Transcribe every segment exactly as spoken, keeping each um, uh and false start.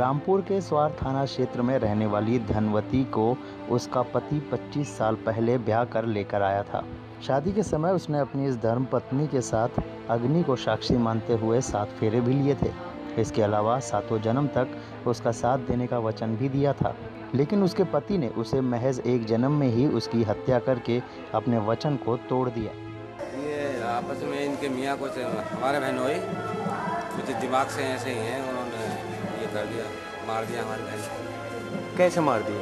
रामपुर के स्वार थाना क्षेत्र में रहने वाली धनवती को उसका पति पच्चीस साल पहले ब्याह कर लेकर आया था। शादी के समय उसने अपनी इस धर्मपत्नी के साथ अग्नि को साक्षी मानते हुए सात फेरे भी लिए थे। इसके अलावा सातों जन्म तक उसका साथ देने का वचन भी दिया था, लेकिन उसके पति ने उसे महज एक जन्म में ही उसकी हत्या करके अपने वचन को तोड़ दिया। ये आपस में इनके मियाँ कुछ हमारे बहनोई कुछ दिमाग से ऐसे ही हैं, उन्होंने ये कर दिया, मार दिया हमारी बहन। कैसे मार दिया?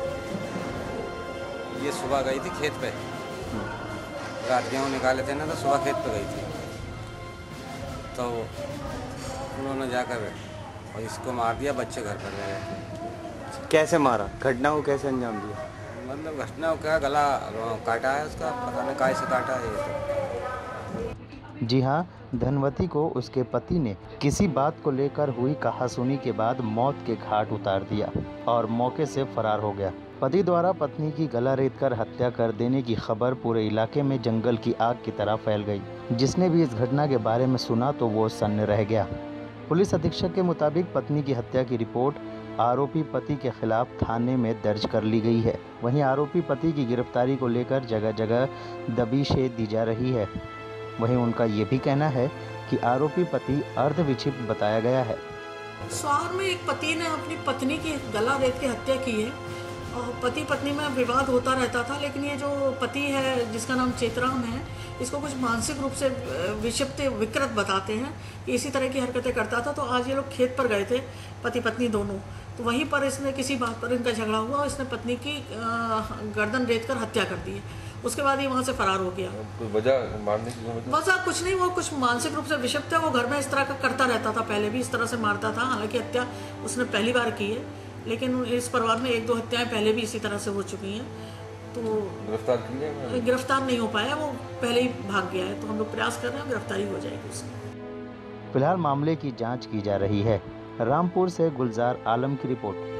ये सुबह गई थी खेत पे, रात गेहूँ निकाले थे ना, तो सुबह खेत पे गई थी, तो उन्होंने जाकर और इसको मार दिया, बच्चे घर पर रह गए। कैसे मारा? घटना को कैसे अंजाम दिया? मतलब घटना को क्या, गला काटा है उसका, पता नहीं काय से काटा है ये तो। जी हाँ, धनवती को उसके पति ने किसी बात को लेकर हुई कहासुनी के बाद मौत के घाट उतार दिया और मौके से फरार हो गया। पति द्वारा पत्नी की गला रेतकर हत्या कर देने की खबर पूरे इलाके में जंगल की आग की तरह फैल गई। जिसने भी इस घटना के बारे में सुना तो वो सन्न रह गया। पुलिस अधीक्षक के मुताबिक पत्नी की हत्या की रिपोर्ट आरोपी पति के खिलाफ थाने में दर्ज कर ली गई है। वहीं आरोपी पति की गिरफ्तारी को लेकर जगह जगह दबिशें दी जा रही है। वहीं उनका ये भी कहना है कि आरोपी पति अर्धविक्षिप्त बताया गया है। स्वार में एक पति ने अपनी पत्नी की गला रेत के हत्या की है और पति पत्नी में विवाद होता रहता था, लेकिन ये जो पति है जिसका नाम चेतराम है, इसको कुछ मानसिक रूप से विक्षिप्त विकृत बताते हैं कि इसी तरह की हरकतें करता था। तो आज ये लोग खेत पर गए थे, पति पत्नी दोनों, तो वहीं पर इसने किसी बात पर इनका झगड़ा हुआ और इसने पत्नी की गर्दन रेत कर हत्या कर दी है। उसके बाद ये वहाँ से फरार हो गया। वजह मारने की वजह कुछ नहीं, वो कुछ मानसिक रूप से विक्षिप्त है। वो घर में इस तरह का करता रहता था, पहले भी इस तरह से मारता था। हालांकि हत्या उसने पहली बार की है, लेकिन इस परिवार में एक दो हत्याएं पहले भी इसी तरह से हो चुकी हैं। तो गिरफ्तार किया? गिरफ्तार नहीं हो पाया, वो पहले ही भाग गया है। तो हम लोग प्रयास कर रहे हैं, गिरफ्तारी हो जाएगी उसकी। फिलहाल मामले की जाँच की जा रही है। रामपुर से गुलजार आलम की रिपोर्ट।